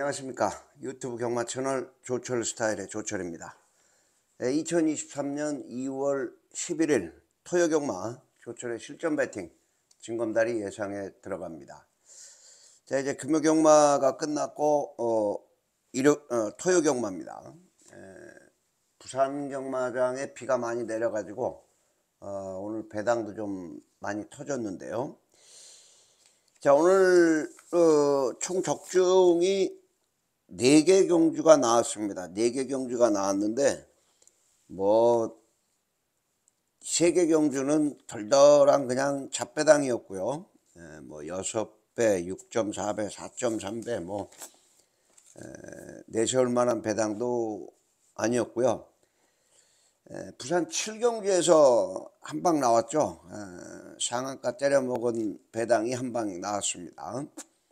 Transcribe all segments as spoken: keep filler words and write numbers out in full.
안녕하십니까. 유튜브 경마 채널 조철 스타일의 조철입니다. 이천이십삼 년 이월 십일일 토요 경마 조철의 실전 배팅 진검다리 예상에 들어갑니다. 자, 이제 금요 경마가 끝났고 어, 일요, 어, 토요 경마입니다. 에, 부산 경마장에 비가 많이 내려가지고 어, 오늘 배당도 좀 많이 터졌는데요. 자, 오늘 어, 총 적중이 네 개 경주가 나왔습니다. 네 개 경주가 나왔는데 뭐 세 개 경주는 덜덜한 그냥 잡배당이었고요. 에, 뭐 여섯 배, 육 점 사 배, 사 점 삼 배 뭐 에, 내세울 만한 배당도 아니었고요. 에, 부산 칠 경주에서 한 방 나왔죠. 에, 상한가 때려 먹은 배당이 한 방 나왔습니다.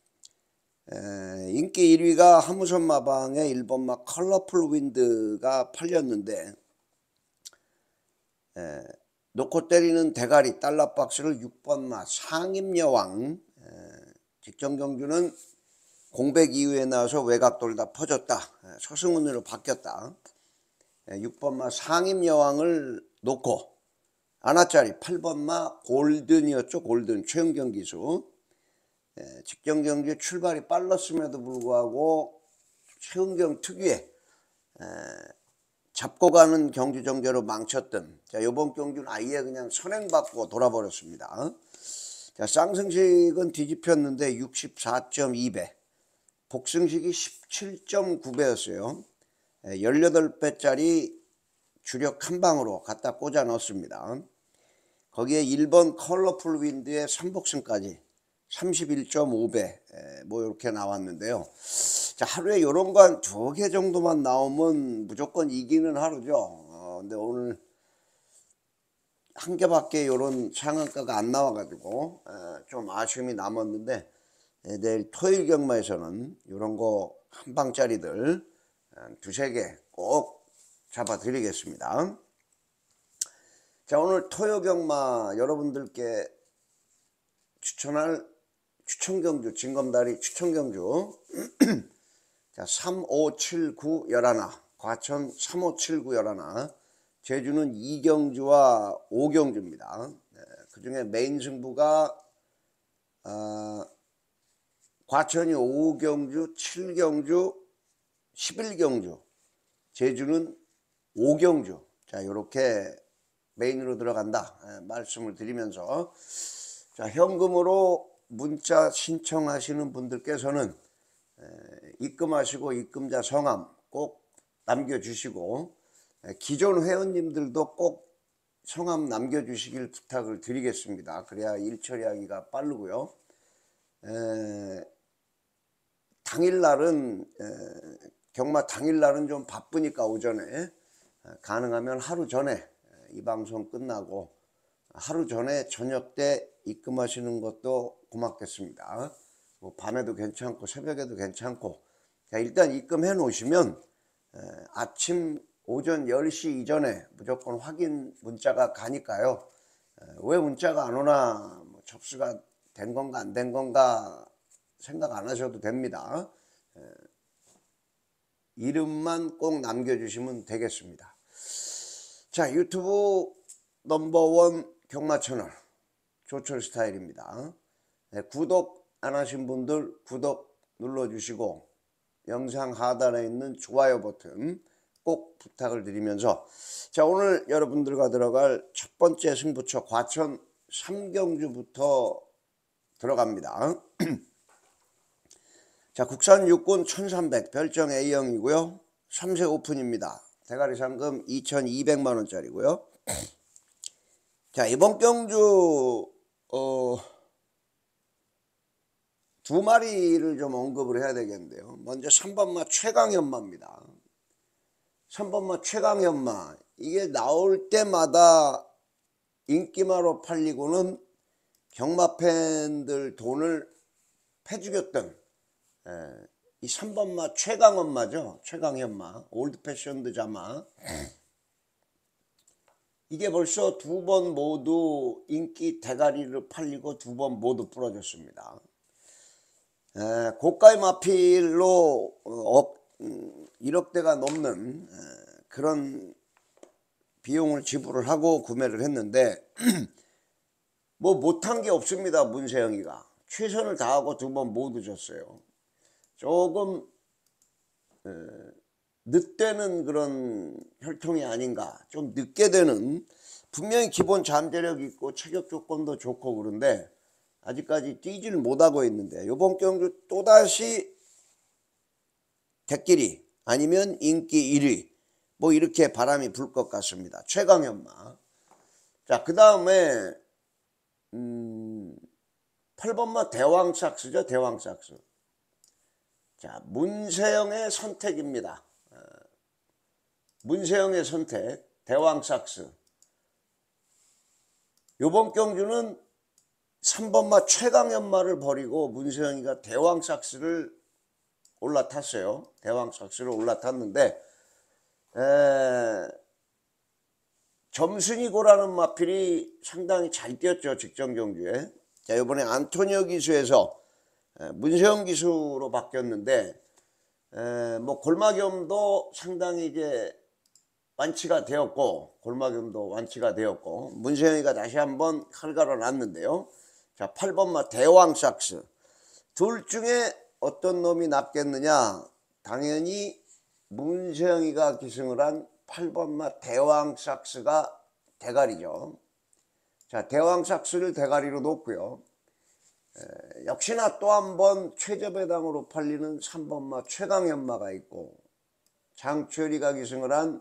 에, 인기 일 위가 하무선 마방의 일 번마 컬러풀 윈드가 팔렸는데 에, 놓고 때리는 대가리 달러박스를 육 번마 상임여왕, 에, 직전 경주는 공백 이후에 나와서 외곽 돌다 퍼졌다. 에, 서승훈으로 바뀌었다. 에, 육 번마 상임여왕을 놓고 아나짜리 팔 번마 골든이었죠. 골든 최은경 기수. 예, 직전 경주 출발이 빨랐음에도 불구하고 최은경 특유의 에, 잡고 가는 경주 정제로 망쳤던, 자, 요번 경주는 아예 그냥 선행받고 돌아버렸습니다. 자, 쌍승식은 뒤집혔는데 육십사 점 이 배, 복승식이 십칠 점 구 배였어요. 에, 십팔 배짜리 주력 한 방으로 갖다 꽂아 넣었습니다. 거기에 일 번 컬러풀 윈드의 삼 복승까지 삼십일 점 오 배 뭐 이렇게 나왔는데요. 자, 하루에 요런 거 한 두 개 정도만 나오면 무조건 이기는 하루죠. 어, 근데 오늘 한 개밖에 요런 상한가가 안 나와가지고 에, 좀 아쉬움이 남았는데 에, 내일 토요일 경마에서는 요런 거 한 방짜리들 두세 개 꼭 잡아 드리겠습니다. 자, 오늘 토요 경마 여러분들께 추천할 추천 경주, 진검다리 추천 경주. 자, 삼, 오, 칠, 구, 십일, 과천 삼, 오, 칠, 구, 십일, 제주는 이 경주와 오 경주입니다. 네, 그 중에 메인 승부가 어, 과천이 오 경주, 칠 경주, 십일 경주, 제주는 오 경주. 자, 요렇게 메인으로 들어간다 네, 말씀을 드리면서, 자, 현금으로 문자 신청하시는 분들께서는 에, 입금하시고 입금자 성함 꼭 남겨주시고, 에, 기존 회원님들도 꼭 성함 남겨주시길 부탁을 드리겠습니다. 그래야 일 처리하기가 빠르고요. 에, 당일날은 에, 경마 당일날은 좀 바쁘니까 오전에 에, 가능하면 하루 전에 에, 이 방송 끝나고 하루 전에 저녁 때 입금하시는 것도 고맙겠습니다. 뭐 밤에도 괜찮고 새벽에도 괜찮고, 자, 일단 입금해 놓으시면 에, 아침 오전 열 시 이전에 무조건 확인 문자가 가니까요. 에, 왜 문자가 안 오나, 뭐 접수가 된 건가 안 된 건가 생각 안 하셔도 됩니다. 에, 이름만 꼭 남겨주시면 되겠습니다. 자, 유튜브 넘버원 경마 채널 조철 스타일입니다. 네, 구독 안 하신 분들 구독 눌러주시고 영상 하단에 있는 좋아요 버튼 꼭 부탁을 드리면서, 자, 오늘 여러분들과 들어갈 첫 번째 승부처 과천 삼 경주부터 들어갑니다. 자, 국산 육군 천삼백 별정 A형이고요. 삼 세 오픈입니다. 대가리 상금 이천이백만 원짜리고요. 자, 이번 경주 어, 두 마리를 좀 언급을 해야 되겠는데요. 먼저 삼 번마 최강현마입니다. 삼 번마 최강현마, 이게 나올 때마다 인기마로 팔리고는 경마 팬들 돈을 패죽였던 에, 이 삼 번마 최강현마죠. 최강현마, 올드 패션드 자마. 이게 벌써 두 번 모두 인기 대가리를 팔리고 두 번 모두 부러졌습니다. 에, 고가의 마필로 어, 음, 일억대가 넘는 에, 그런 비용을 지불을 하고 구매를 했는데 뭐 못한 게 없습니다. 문세영이가 최선을 다하고 두 번 모두 졌어요. 조금 에, 늦되는 그런 혈통이 아닌가. 좀 늦게 되는, 분명히 기본 잠재력 있고 체격 조건도 좋고 그런데 아직까지 뛰지를 못하고 있는데 이번 경주 또다시 대끼리 아니면 인기 일 위 뭐 이렇게 바람이 불 것 같습니다. 최강현마. 자, 그 다음에 음, 팔 번마 대왕삭스죠. 대왕삭스. 자, 문세영의 선택입니다. 문세영의 선택 대왕삭스. 요번 경주는 삼 번마 최강현마를 버리고 문세영이가 대왕삭스를 올라탔어요. 대왕삭스를 올라탔는데 에, 점순이고라는 마필이 상당히 잘 뛰었죠. 직전 경주에. 자, 이번에 안토니오 기수에서 에, 문세영 기수로 바뀌었는데 에, 뭐 골마겸도 상당히 이제 완치가 되었고 골마겸도 완치가 되었고 문세영이가 다시 한번 칼갈아 놨는데요. 자, 팔 번마 대왕삭스. 둘 중에 어떤 놈이 낫겠느냐? 당연히 문세영이가 기승을 한 팔 번마 대왕삭스가 대가리죠. 자, 대왕삭스를 대가리로 놓고요. 에, 역시나 또 한 번 최저배당으로 팔리는 삼 번마 최강현마가 있고 장철이가 기승을 한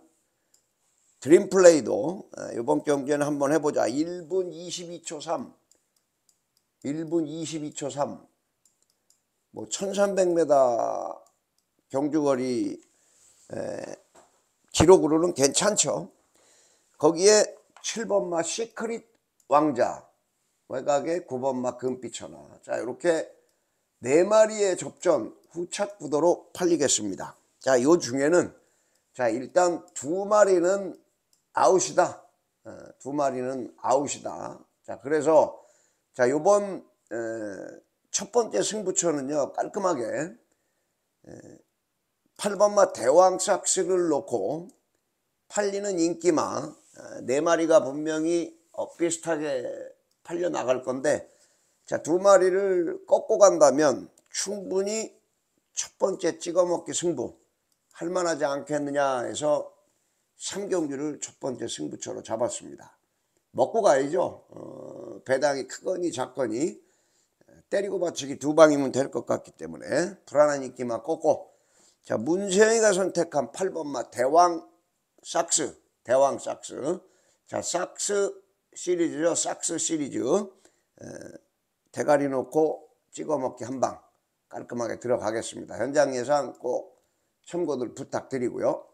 드림플레이도 이번 경기에는 한번 해보자. 일 분 이십이 초 삼. 일 분 이십이 초 삼. 뭐 천삼백 미터 경주거리 에, 기록으로는 괜찮죠. 거기에 칠 번마 시크릿 왕자, 외곽에 구 번마 금빛천하. 자, 이렇게 네 마리의 접전 후착 구도로 팔리겠습니다. 자, 요 중에는 자, 일단 두 마리는 아웃이다. 어, 두 마리는 아웃이다. 자, 그래서 자, 요번 에, 첫 번째 승부처는요, 깔끔하게 에, 팔 번마 대왕삭스를 놓고 팔리는 인기마 네 마리가 분명히 어, 비슷하게 팔려 나갈 건데, 자, 두 마리를 꺾고 간다면 충분히 첫 번째 찍어먹기 승부 할만하지 않겠느냐 해서 삼 경주를 첫 번째 승부처로 잡았습니다. 먹고 가야죠. 어, 배당이 크거니 작거니 때리고 받치기 두 방이면 될 것 같기 때문에 불안한 인기만 꺾고, 자, 문세영이가 선택한 팔 번마 대왕 삭스. 대왕 삭스. 자, 삭스 시리즈죠. 삭스 시리즈. 에, 대가리 놓고 찍어먹기 한 방 깔끔하게 들어가겠습니다. 현장 예상 꼭 참고들 부탁드리고요.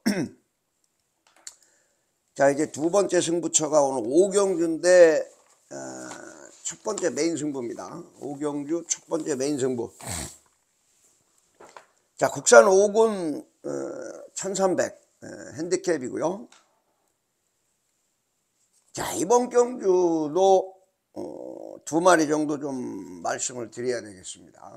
자, 이제 두 번째 승부처가 오늘 오경주인데 어, 첫 번째 메인 승부입니다. 오경주 첫 번째 메인 승부. 자, 국산 오 군 어, 천삼백 어, 핸디캡이고요. 자, 이번 경주도 어, 두 마리 정도 좀 말씀을 드려야 되겠습니다.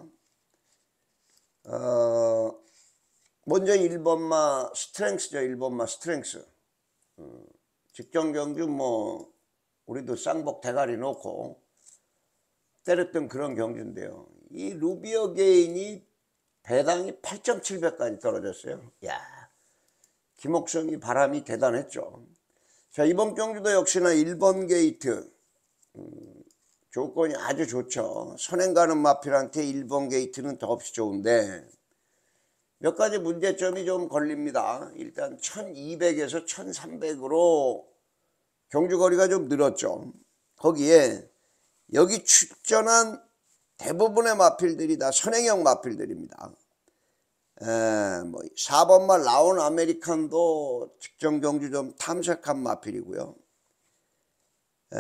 어, 먼저 일 번마 스트렝스죠. 일 번마 스트렝스. 어, 직전 경주 뭐 우리도 쌍복 대가리 놓고 때렸던 그런 경주인데요. 이 루비어 게인이 배당이 팔 점 칠백까지 떨어졌어요. 야, 김옥성이 바람이 대단했죠. 자, 이번 경주도 역시나 일 번 게이트 음, 조건이 아주 좋죠. 선행 가는 마필한테 일 번 게이트는 더없이 좋은데 몇 가지 문제점이 좀 걸립니다. 일단 천이백에서 천삼백으로 경주거리가 좀 늘었죠. 거기에 여기 출전한 대부분의 마필들이 다 선행형 마필들입니다. 에, 뭐 사 번마 라온 아메리칸도 직전 경주 좀 탐색한 마필이고요. 에,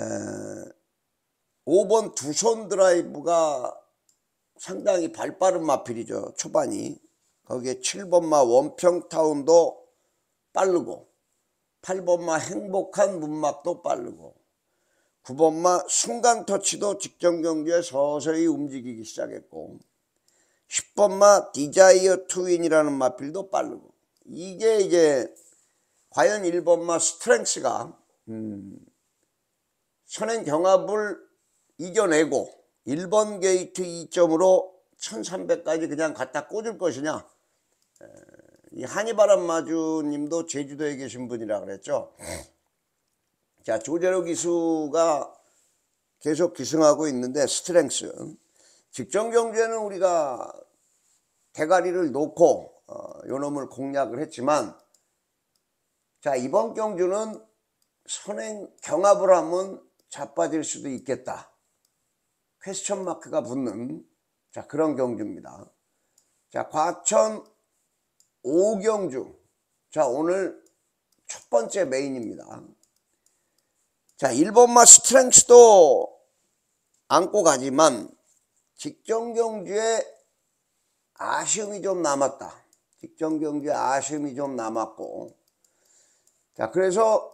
오 번 두손 드라이브가 상당히 발빠른 마필이죠. 초반이. 거기에 칠 번마 원평타운도 빠르고 팔 번마 행복한 문막도 빠르고 구 번마 순간터치도 직전 경주에 서서히 움직이기 시작했고 십 번마 디자이어 투윈이라는 마필도 빠르고, 이게 이제 과연 일 번마 스트렝스가 음, 선행 경합을 이겨내고 일 번 게이트 이 점으로 천삼백까지 그냥 갖다 꽂을 것이냐. 이 한이바람 마주님도 제주도에 계신 분이라 그랬죠. 자, 조재로 기수가 계속 기승하고 있는데 스트렝스, 직전 경주에는 우리가 대가리를 놓고 어, 요놈을 공략을 했지만, 자, 이번 경주는 선행 경합을 하면 자빠질 수도 있겠다, 퀘스천 마크가 붙는, 자, 그런 경주입니다. 자, 과천 오 경주, 자, 오늘 첫 번째 메인입니다. 자, 일 번마 스트렝스도 안고 가지만 직전 경주에 아쉬움이 좀 남았다. 직전 경주에 아쉬움이 좀 남았고, 자, 그래서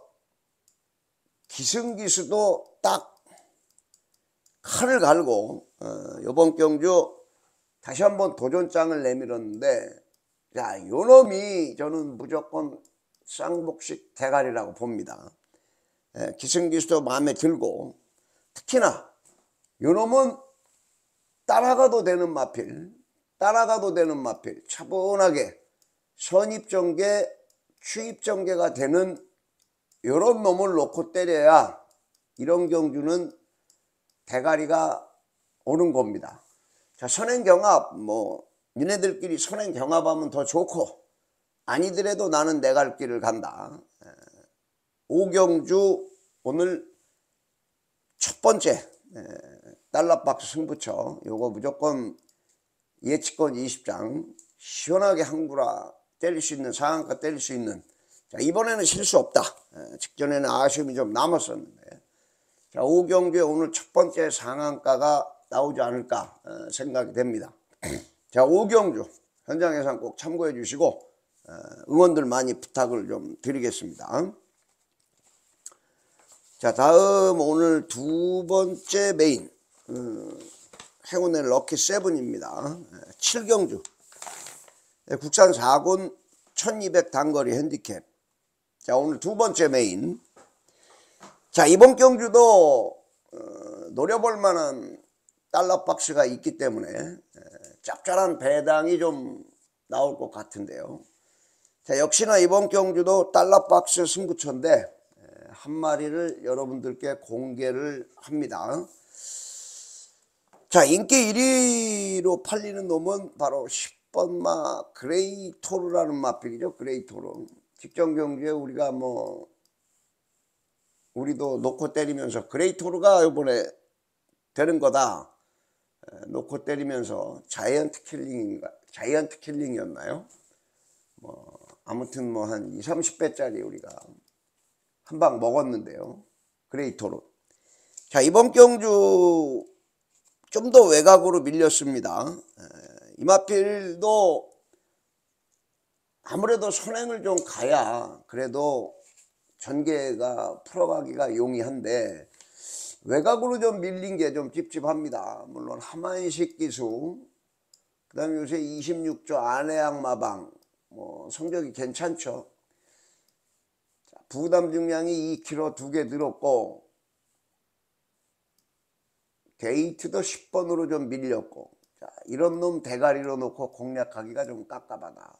기승기수도 딱 칼을 갈고 어, 이번 경주 다시 한번 도전장을 내밀었는데, 자, 요놈이 저는 무조건 쌍복식 대가리라고 봅니다. 예, 기승기수도 마음에 들고, 특히나 요놈은 따라가도 되는 마필, 따라가도 되는 마필, 차분하게 선입전개, 추입전개가 되는 요런 놈을 놓고 때려야 이런 경주는 대가리가 오는 겁니다. 자, 선행경합, 뭐 니네들끼리 선행경합하면 더 좋고, 아니더라도 나는 내 갈 길을 간다. 오 경주 오늘 첫 번째 달러박스 승부처, 요거 무조건 예측권 이십 장 시원하게 한구라 때릴 수 있는, 상한가 때릴 수 있는. 자, 이번에는 실수 없다. 직전에는 아쉬움이 좀 남았었는데, 자, 오 경주에 오늘 첫 번째 상한가가 나오지 않을까 생각이 됩니다. 자, 오 경주 현장 예상 꼭 참고해 주시고 응원들 많이 부탁을 좀 드리겠습니다. 자, 다음 오늘 두 번째 메인, 음, 행운의 럭키 세븐입니다. 칠 경주 국산 사 군 천이백 단거리 핸디캡. 자, 오늘 두 번째 메인. 자, 이번 경주도 어, 노려볼 만한 달러박스가 있기 때문에 에, 짭짤한 배당이 좀 나올 것 같은데요. 자, 역시나 이번 경주도 달러박스 승부처인데 에, 한 마리를 여러분들께 공개를 합니다. 자, 인기 일 위로 팔리는 놈은 바로 십 번마 그레이토르라는 마필이죠. 그레이토르. 직전 경주에 우리가 뭐 우리도 놓고 때리면서 그레이토르가 이번에 되는 거다 놓고 때리면서 자이언트 킬링인가, 자이언트 킬링이었나요? 뭐 아무튼 뭐 한 이삼십 배짜리 우리가 한 방 먹었는데요. 그레이토르. 자, 이번 경주 좀 더 외곽으로 밀렸습니다. 이 마필도 아무래도 선행을 좀 가야 그래도 전개가 풀어가기가 용이한데, 외곽으로 좀 밀린 게 좀 찝찝합니다. 물론 하만식 기수, 그 다음에 요새 이십육 조 안해양 마방, 뭐 성적이 괜찮죠. 자, 부담 중량이 이 킬로그램 두 개 늘었고, 게이트도 십 번으로 좀 밀렸고, 자, 이런 놈 대가리로 놓고 공략하기가 좀 깝깝하다.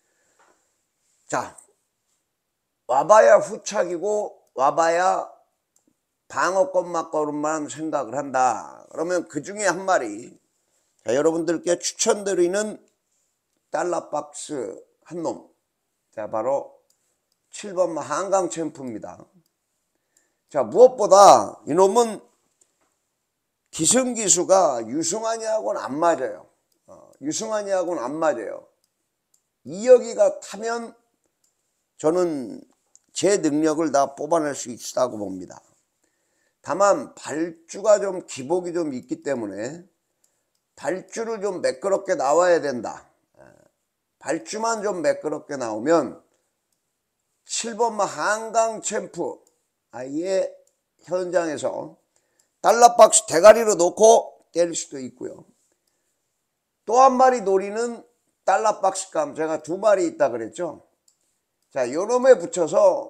자, 와봐야 후착이고 와봐야 방어권 맞걸음만 생각을 한다. 그러면 그 중에 한 마리, 자, 여러분들께 추천드리는 달러박스 한 놈, 자, 바로 칠 번마 한강 챔프입니다. 자, 무엇보다 이놈은 기승기수가 유승환이하고는 안 맞아요. 어, 유승환이하고는 안 맞아요. 이여기가 타면 저는 제 능력을 다 뽑아낼 수 있다고 봅니다. 다만 발주가 좀 기복이 좀 있기 때문에 발주를 좀 매끄럽게 나와야 된다. 발주만 좀 매끄럽게 나오면 칠 번마 한강 챔프 아예 현장에서 달러박스 대가리로 놓고 때릴 수도 있고요. 또 한 마리 노리는 달러박스감 제가 두 마리 있다 그랬죠. 자, 요놈에 붙여서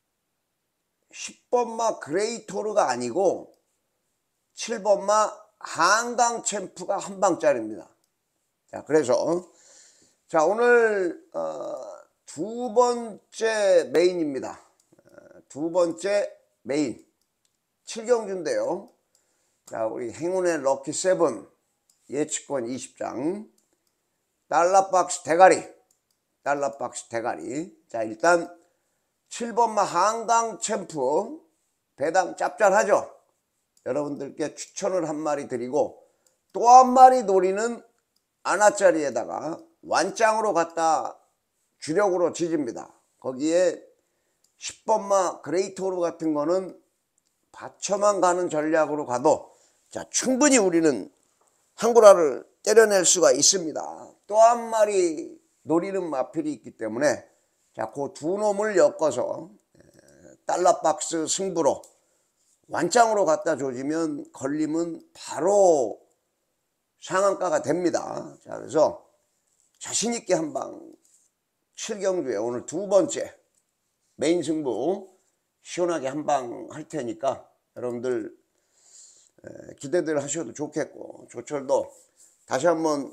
십 번마 그레이토르가 아니고 칠 번마 한강 챔프가 한 방짜리입니다. 자, 그래서 자, 오늘 어, 두 번째 메인입니다. 어, 두 번째 메인 칠 경주인데요. 자, 우리 행운의 럭키 세븐 예측권 이십 장 달러박스 대가리 달러박스 대가리. 자, 일단 칠 번마 한강 챔프 배당 짭짤하죠. 여러분들께 추천을 한 마리 드리고 또 한 마리 노리는 아나짜리에다가 완짱으로 갖다 주력으로 지집니다. 거기에 십 번마 그레이토르 같은 거는 받쳐만 가는 전략으로 가도 자, 충분히 우리는 한구라를 때려낼 수가 있습니다. 또 한 마리 노리는 마필이 있기 때문에 자, 그 두 놈을 엮어서 달러박스 승부로 완짱으로 갖다 조지면 걸리면 바로 상한가가 됩니다. 자, 그래서 자신있게 한방 칠 경주에 오늘 두 번째 메인 승부 시원하게 한방 할 테니까 여러분들 기대들 하셔도 좋겠고, 조철도 다시 한번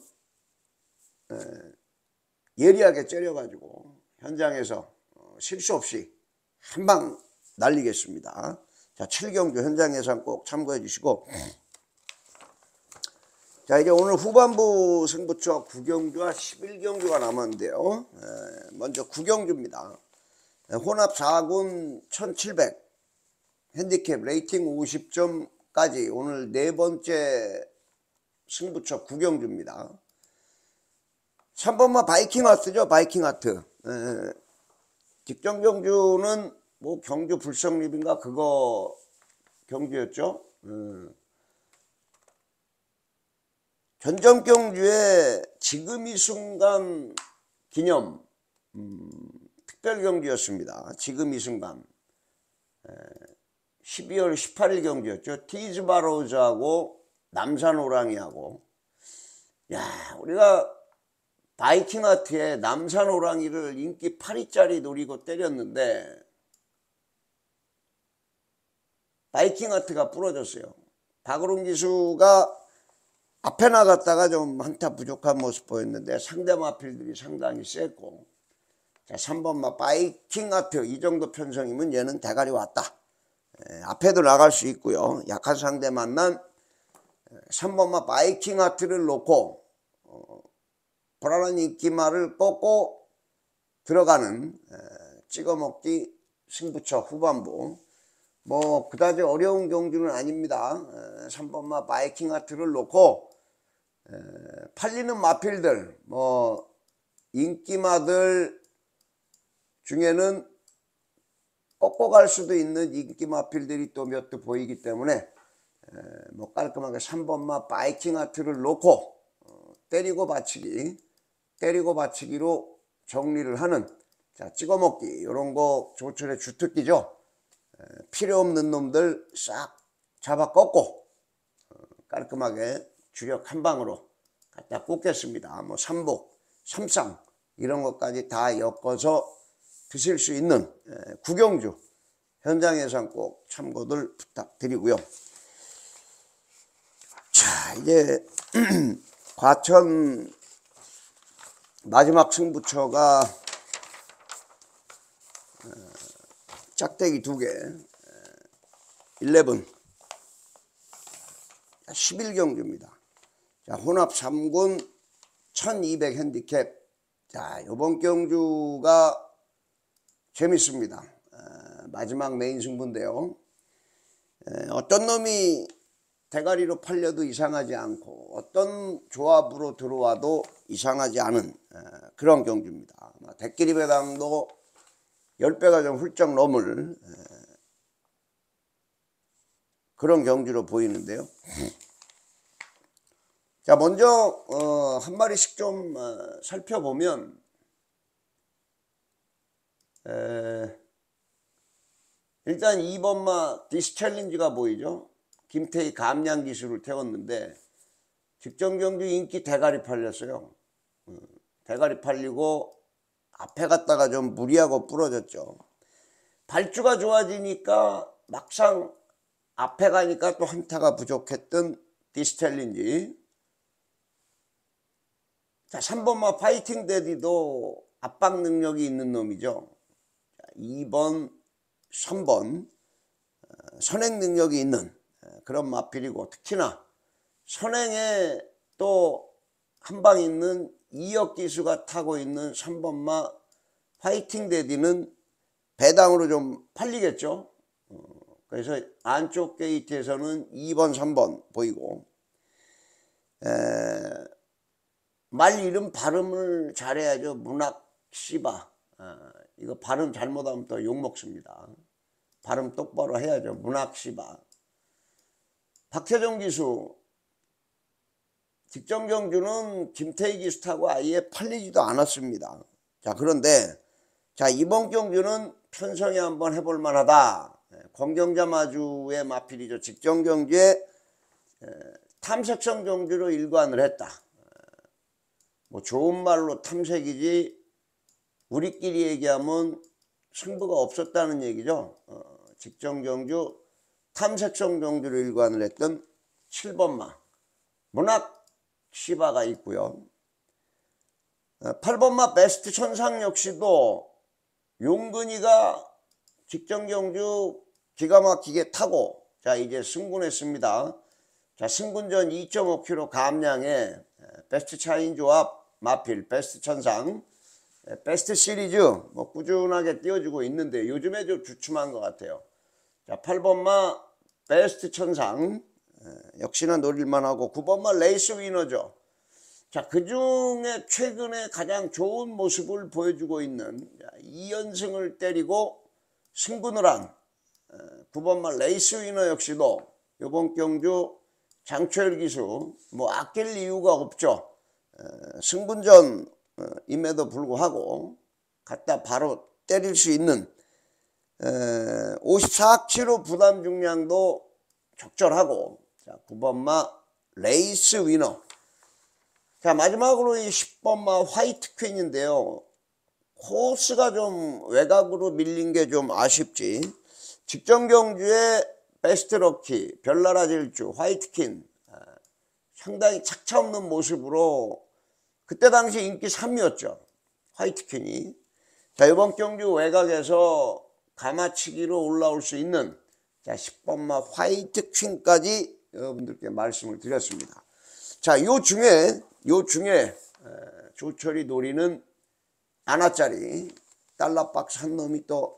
예리하게 째려가지고 현장에서 실수 없이 한방 날리겠습니다. 자, 칠 경주 현장 예상 꼭 참고해 주시고, 자, 이제 오늘 후반부 승부처 구 경주와 십일 경주가 남았는데요. 먼저 구 경주입니다. 혼합 사 군 천칠백 핸디캡 레이팅 오십 점까지 오늘 네 번째 승부처 구 경주입니다. 삼 번마 바이킹 하트죠. 바이킹 하트. 직전 경주는 뭐 경주 불성립인가 그거 경주였죠. 음. 전전 경주에 지금 이 순간 기념 음, 특별 경주였습니다. 지금 이 순간 에, 십이월 십팔일 경주였죠. 티즈바로즈하고 남산호랑이하고. 야, 우리가 바이킹 하트에 남산호랑이를 인기 팔 위짜리 노리고 때렸는데 바이킹 하트가 부러졌어요. 박으론 기수가 앞에 나갔다가 좀 한타 부족한 모습 보였는데 상대 마필들이 상당히 셌고, 자, 삼 번마 바이킹 하트 이 정도 편성이면 얘는 대가리 왔다. 에, 앞에도 나갈 수 있고요. 약한 상대 만난 삼 번마 바이킹 하트를 놓고 어, 불안한 인기말을 꺾고 들어가는 에, 찍어먹기 승부처 후반부. 뭐 그다지 어려운 경주는 아닙니다. 에, 삼 번마 바이킹 하트를 놓고 에, 팔리는 마필들, 뭐 인기마들 중에는 꺾고 갈 수도 있는 인기 마필들이 또 몇 대 보이기 때문에 에, 뭐 깔끔하게 삼 번마 바이킹 하트를 놓고 어, 때리고 받치기 때리고 받치기로 정리를 하는, 자, 찍어먹기 이런 거 조철의 주특기죠. 에, 필요 없는 놈들 싹 잡아 꺾고 어, 깔끔하게 주력 한 방으로 갖다 꽂겠습니다. 뭐 삼복, 삼상 이런 것까지 다 엮어서 드실 수 있는 에, 구경주 현장 예상 꼭 참고들 부탁드리고요. 자, 이제 과천 마지막 승부처가 어, 짝대기 두 개, 십일 십일 경주입니다. 자, 혼합 삼 군 천이백 핸디캡. 자, 요번 경주가 재밌습니다. 어, 마지막 메인 승부인데요. 에, 어떤 놈이 대가리로 팔려도 이상하지 않고 어떤 조합으로 들어와도 이상하지 않은 에, 그런 경주입니다. 대끼리 배당도 십 배가 좀 훌쩍 넘을 에, 그런 경주로 보이는데요. 자, 먼저 어, 한 마리씩 좀 어, 살펴보면 에, 일단 이 번마 디스 챌린지가 보이죠. 김태희 감량 기술을 태웠는데, 직전경주 인기 대가리 팔렸어요. 대가리 팔리고 앞에 갔다가 좀 무리하고 부러졌죠. 발주가 좋아지니까 막상 앞에 가니까 또 한타가 부족했던 디스텔린지. 자, 삼 번마 파이팅 데디도 압박 능력이 있는 놈이죠. 자, 이 번, 삼 번 선행 능력이 있는 그런 마필이고, 특히나 선행에 또 한 방 있는 이역 기수가 타고 있는 삼 번마 파이팅 데디는 배당으로 좀 팔리겠죠. 그래서 안쪽 게이트에서는 이 번, 삼 번 보이고, 에, 말 이름 발음을 잘해야죠. 문학시바. 아, 이거 발음 잘못하면 또 욕먹습니다. 발음 똑바로 해야죠. 문학시바. 박태종 기수. 직전경주는 김태희 기수 타고 아예 팔리지도 않았습니다. 자, 그런데 자, 이번 경주는 편성에 한번 해볼 만하다. 공경자 마주의 마필이죠. 직전경주에 탐색성 경주로 일관을 했다. 뭐 좋은 말로 탐색이지 우리끼리 얘기하면 승부가 없었다는 얘기죠. 어, 직전경주 탐색성 경주로 일관을 했던 칠 번마 문학 시바가 있고요. 어, 팔 번마 베스트 천상 역시도 용근이가 직전경주 기가 막히게 타고 자 이제 승군했습니다. 자, 승군전 이 점 오 킬로미터 감량에 베스트 차인 조합 마필 베스트 천상 베스트 시리즈 뭐 꾸준하게 띄워주고 있는데 요즘에 좀 주춤한 것 같아요. 자, 팔 번마 베스트 천상 역시나 노릴만하고 구 번마 레이스 위너죠. 자, 그 중에 최근에 가장 좋은 모습을 보여주고 있는 이 연승을 때리고 승군을 한 구 번마 레이스 위너 역시도 이번 경주 장초열 기수 뭐 아낄 이유가 없죠. 승군전임에도 불구하고 갖다 바로 때릴 수 있는 오십사 킬로그램 부담 중량도 적절하고. 자, 구 번마 레이스 위너. 자, 마지막으로 이 십 번마 화이트 퀸인데요. 코스가 좀 외곽으로 밀린 게 좀 아쉽지. 직전 경주에 베스트 럭키, 별나라 질주, 화이트 퀸 상당히 착차없는 모습으로 그때 당시 인기 삼 위였죠. 화이트 퀸이. 자, 이번 경주 외곽에서 가마치기로 올라올 수 있는 자, 십 번마 화이트 퀸까지 여러분들께 말씀을 드렸습니다. 자, 요 중에 요 중에 조철이 노리는 하나짜리 달러박스 한 놈이 또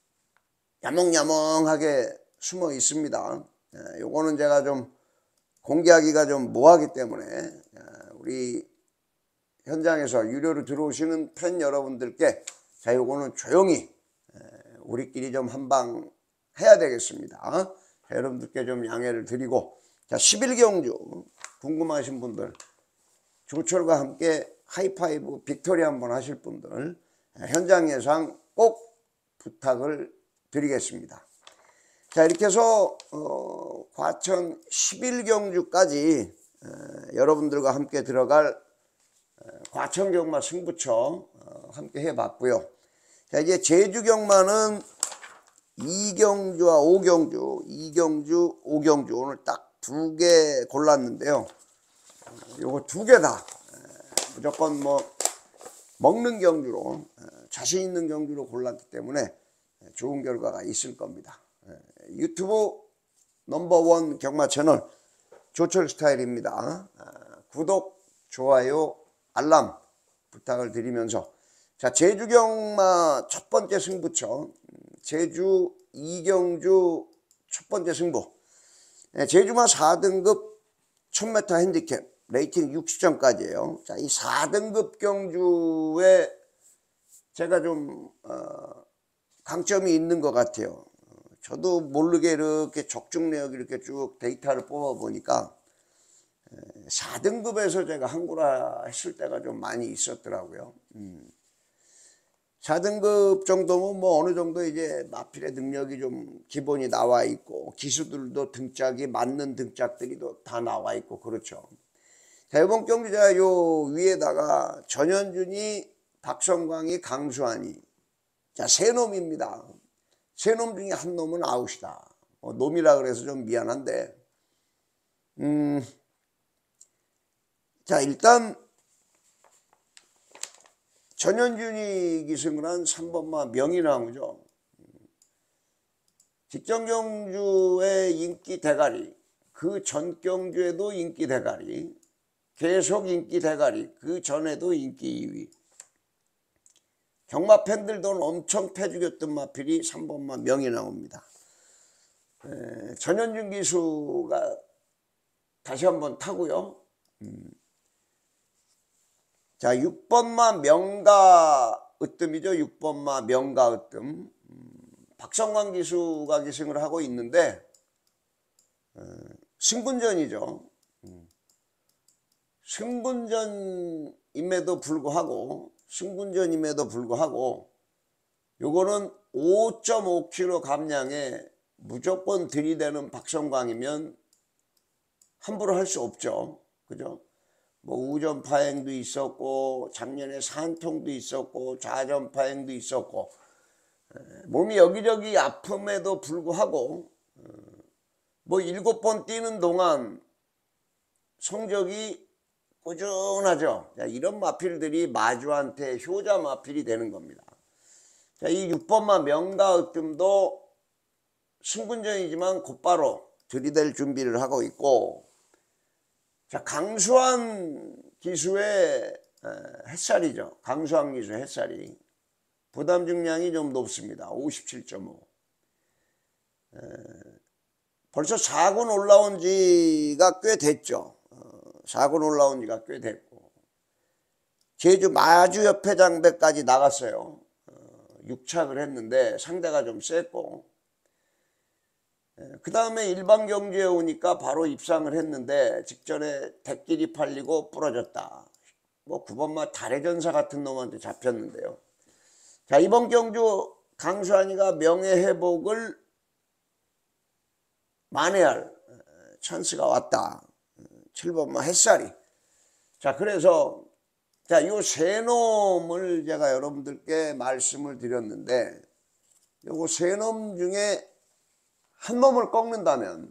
야멍야멍하게 숨어 있습니다. 요거는 제가 좀 공개하기가 좀 뭐하기 때문에 우리 현장에서 유료로 들어오시는 팬 여러분들께 자, 요거는 조용히 우리끼리 좀 한방 해야 되겠습니다. 여러분들께 좀 양해를 드리고, 자, 십일 경주 궁금하신 분들, 조철과 함께 하이파이브 빅토리 한번 하실 분들 현장 예상 꼭 부탁을 드리겠습니다. 자, 이렇게 해서 어, 과천 십일 경주까지 어, 여러분들과 함께 들어갈 어, 과천 경마 승부처 어, 함께 해봤고요. 자, 이제 제주 경마는 이 경주와 오 경주, 이 경주, 오 경주 오늘 딱 두 개 골랐는데요. 요거 두 개 다 무조건 뭐 먹는 경주로 자신 있는 경주로 골랐기 때문에 좋은 결과가 있을 겁니다. 유튜브 넘버원 경마 채널 조철 스타일입니다. 구독, 좋아요, 알람 부탁을 드리면서 자, 제주 경마 첫 번째 승부처 제주 이 경주 첫 번째 승부. 제주마 사 등급 천 미터 핸디캡 레이팅 육십 점까지예요. 자, 이 사 등급 경주에 제가 좀 어, 강점이 있는 것 같아요. 저도 모르게 이렇게 적중 내역 이렇게 쭉 데이터를 뽑아 보니까 사 등급에서 제가 한구라 했을 때가 좀 많이 있었더라고요. 음. 사 등급 정도면 뭐 어느 정도 이제 마필의 능력이 좀 기본이 나와 있고 기수들도 등짝이 맞는 등짝들이 다 나와 있고 그렇죠. 자, 이번 경기 제가 요 위에다가 전현준이, 박성광이, 강수환이. 자, 세 놈입니다. 세 놈 중에 한 놈은 아웃이다. 어, 놈이라 그래서 좀 미안한데. 음. 자, 일단 전현준이 기승을 한 삼 번마 명이나무죠. 직전경주의 인기 대가리, 그 전 경주에도 인기 대가리, 계속 인기 대가리, 그 전에도 인기 이 위. 경마 팬들도 엄청 패죽였던 마필이 삼 번마 명이 나옵니다. 에, 전현준 기수가 다시 한번 타고요. 음. 자, 육 번마 명가 으뜸이죠. 육 번마 명가 으뜸. 음, 박성광 기수가 기승을 하고 있는데 어, 승분전이죠. 음. 승분전임에도 불구하고 승분전임에도 불구하고 요거는 오 점 오 킬로그램 감량에 무조건 들이대는 박성광이면 함부로 할 수 없죠. 그죠? 뭐 우전파행도 있었고 작년에 산통도 있었고 좌전파행도 있었고 몸이 여기저기 아픔에도 불구하고 뭐 일곱 번 뛰는 동안 성적이 꾸준하죠. 자, 이런 마필들이 마주한테 효자 마필이 되는 겁니다. 자, 이 육 번마 명가으뜸도 승분전이지만 곧바로 들이댈 준비를 하고 있고, 자, 강수환 기수의 햇살이죠. 강수환 기수 햇살이 부담 중량이 좀 높습니다. 오십칠 점 오. 에, 벌써 사 군 올라온 지가 꽤 됐죠. 어, 사 군 올라온 지가 꽤 됐고 제주 마주협회장배까지 나갔어요. 어, 육착을 했는데 상대가 좀 셌고, 그 다음에 일반 경주에 오니까 바로 입상을 했는데 직전에 대끼리 팔리고 부러졌다. 뭐 구 번마 달의 전사 같은 놈한테 잡혔는데요. 자, 이번 경주 강수환이가 명예회복을 만회할 찬스가 왔다. 칠 번마 햇살이. 자, 그래서 자, 요 세 놈을 제가 여러분들께 말씀을 드렸는데, 요거 세 놈 중에 한 놈을 꺾는다면,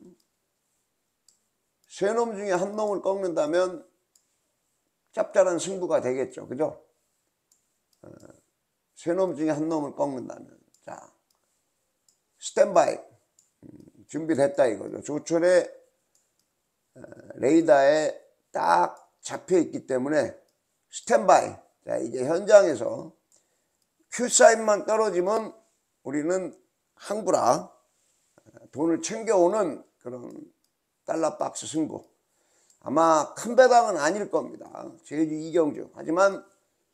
세 놈 중에 한 놈을 꺾는다면 짭짤한 승부가 되겠죠. 그죠? 어, 세 놈 중에 한 놈을 꺾는다면. 자, 스탠바이. 음, 준비됐다 이거죠. 조철의 어, 레이더에 딱 잡혀 있기 때문에 스탠바이. 자, 이제 현장에서 큐사인만 떨어지면 우리는 항부라 돈을 챙겨오는 그런 달러박스 승부. 아마 큰 배당은 아닐 겁니다. 제주 이경주. 하지만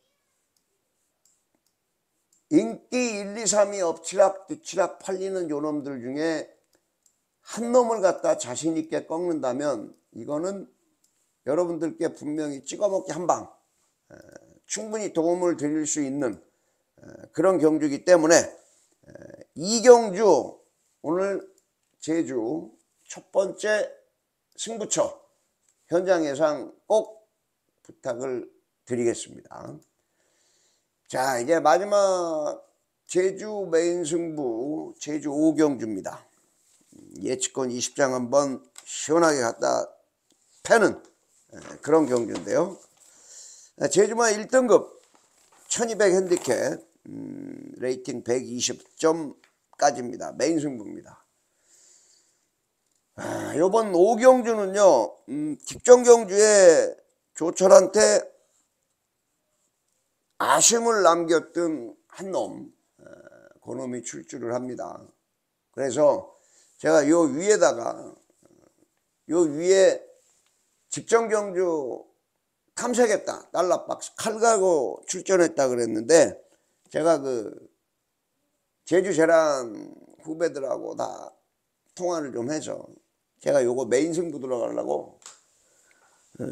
인기 일, 이, 삼이 엎치락 뒤치락 팔리는 요놈들 중에 한 놈을 갖다 자신 있게 꺾는다면 이거는 여러분들께 분명히 찍어먹기 한방 충분히 도움을 드릴 수 있는 그런 경주이기 때문에 이경주 오늘 제주 첫 번째 승부처 현장 예상 꼭 부탁을 드리겠습니다. 자, 이제 마지막 제주 메인 승부 제주 오 경주입니다. 예측권 이십 장 한번 시원하게 갖다 패는 그런 경주인데요. 제주만 일 등급 천이백 핸디캡 음, 레이팅 백이십 점까지입니다. 메인 승부입니다. 아, 요번 오 경주는요, 음, 직전 경주에 조철한테 아쉬움을 남겼던 한 놈, 어, 그 놈이 출주를 합니다. 그래서 제가 요 위에다가, 요 위에 직전 경주 탐색했다. 달러박스 칼 가고 출전했다 그랬는데, 제가 그, 제주 재란 후배들하고 다 통화를 좀 해서, 제가 요거 메인 승부 들어가려고 어,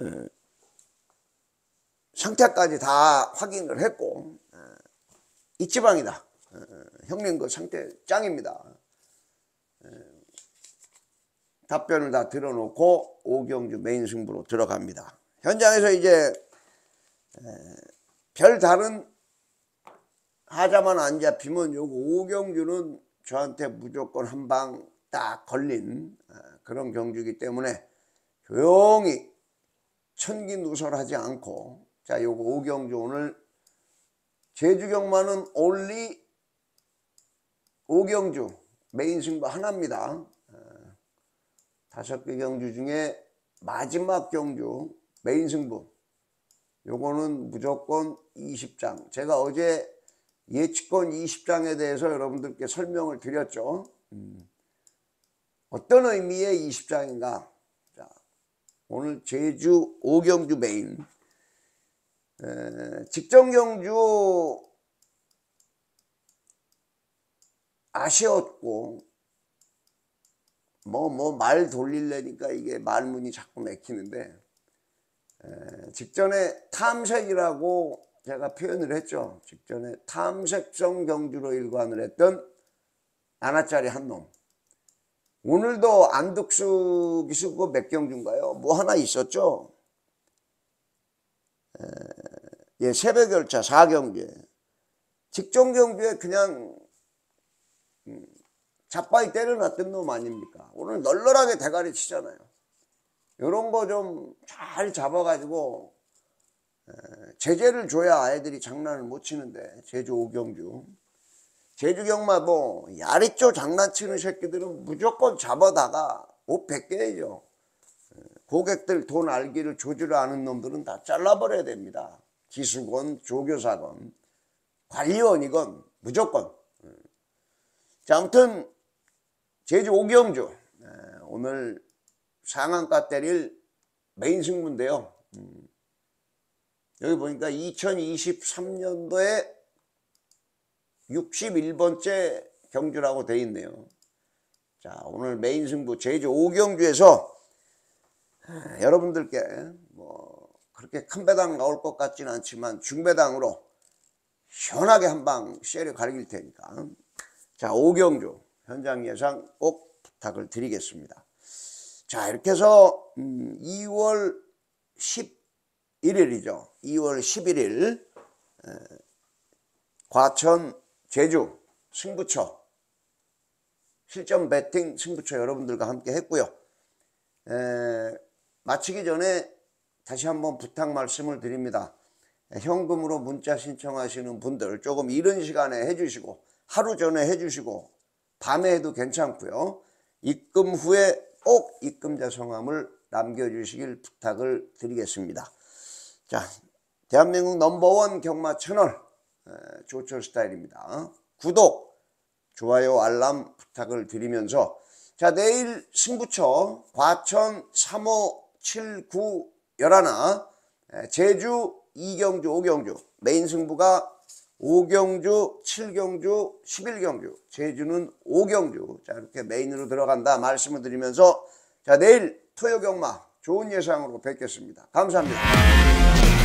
상태까지 다 확인을 했고 어, 이 지방이다. 어, 형님 그 상태 짱입니다. 어, 답변을 다 들어놓고 오 경주 메인 승부로 들어갑니다. 현장에서 이제 별 다른 하자만 안 잡히면 요거 오경주는 저한테 무조건 한 방 딱 걸린 그런 경주이기 때문에 조용히 천기누설하지 않고, 자 요거 오경주 오늘 제주경마는 올리 오경주 메인 승부 하나입니다. 다섯 개 경주 중에 마지막 경주 메인 승부 요거는 무조건 이십 장. 제가 어제 예측권 이십 장에 대해서 여러분들께 설명을 드렸죠. 음. 어떤 의미의 이십 장인가? 자, 오늘 제주 오경주 메인 에, 직전 경주 아쉬웠고 뭐 뭐 말 돌리려니까 이게 말문이 자꾸 막히는데, 에, 직전에 탐색이라고 제가 표현을 했죠. 직전에 탐색성 경주로 일관을 했던 하나짜리 한 놈. 오늘도 안득수 기수고 몇 경주인가요? 뭐 하나 있었죠. 에, 예, 새벽 열차 사 경주에 직전 경주에 그냥 음, 자빠이 때려놨던 놈 아닙니까? 오늘 널널하게 대가리 치잖아요. 요런 거 좀 잘 잡아가지고 에, 제재를 줘야 아이들이 장난을 못 치는데. 제주 오경주 제주 경마도 야리쪼 장난치는 새끼들은 무조건 잡아다가 옷 벗겨야죠. 고객들 돈 알기를 조지를 아는 놈들은 다 잘라버려야 됩니다. 기수건 조교사건 관리원이건 무조건. 자, 아무튼 제주 오경주 오늘 상한가 때릴 메인 승부인데요. 여기 보니까 이천이십삼 년도에 육십일 번째 경주라고 돼 있네요. 자, 오늘 메인 승부 제주 오경주에서 여러분들께 뭐 그렇게 큰 배당 나올 것 같지는 않지만 중배당으로 시원하게 한 방 쉐를 가리길 테니까, 자 오경주 현장 예상 꼭 부탁을 드리겠습니다. 자, 이렇게 해서 음, 이월 십일일이죠. 이월 십일일 에, 과천 제주 승부처 실전 배팅 승부처 여러분들과 함께 했고요. 에, 마치기 전에 다시 한번 부탁 말씀을 드립니다. 현금으로 문자 신청하시는 분들 조금 이른 시간에 해주시고, 하루 전에 해주시고 밤에 해도 괜찮고요. 입금 후에 꼭 입금자 성함을 남겨주시길 부탁을 드리겠습니다. 자, 대한민국 넘버원 경마 채널 조철 스타일입니다. 구독, 좋아요, 알람 부탁을 드리면서, 자 내일 승부처 과천 삼호 칠구 열하나 제주 이경주 오경주 메인 승부가 오경주 칠경주 십일경주 제주는 오경주. 자 이렇게 메인으로 들어간다 말씀을 드리면서, 자 내일 토요 경마 좋은 예상으로 뵙겠습니다. 감사합니다.